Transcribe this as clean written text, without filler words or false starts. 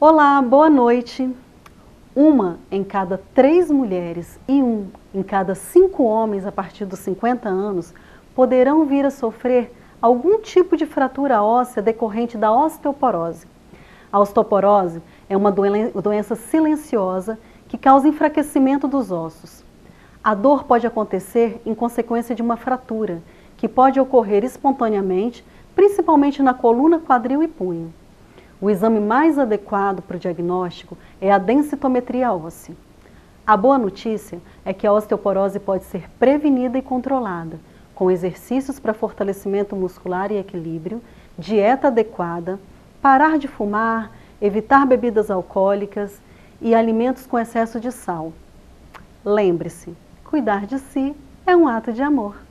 Olá, boa noite. Uma em cada 3 mulheres e um em cada 5 homens a partir dos 50 anos poderão vir a sofrer algum tipo de fratura óssea decorrente da osteoporose. A osteoporose é uma doença silenciosa que causa enfraquecimento dos ossos. A dor pode acontecer em consequência de uma fratura, que pode ocorrer espontaneamente, principalmente na coluna, quadril e punho. O exame mais adequado para o diagnóstico é a densitometria óssea. A boa notícia é que a osteoporose pode ser prevenida e controlada, com exercícios para fortalecimento muscular e equilíbrio, dieta adequada, parar de fumar, evitar bebidas alcoólicas e alimentos com excesso de sal. Lembre-se, cuidar de si é um ato de amor.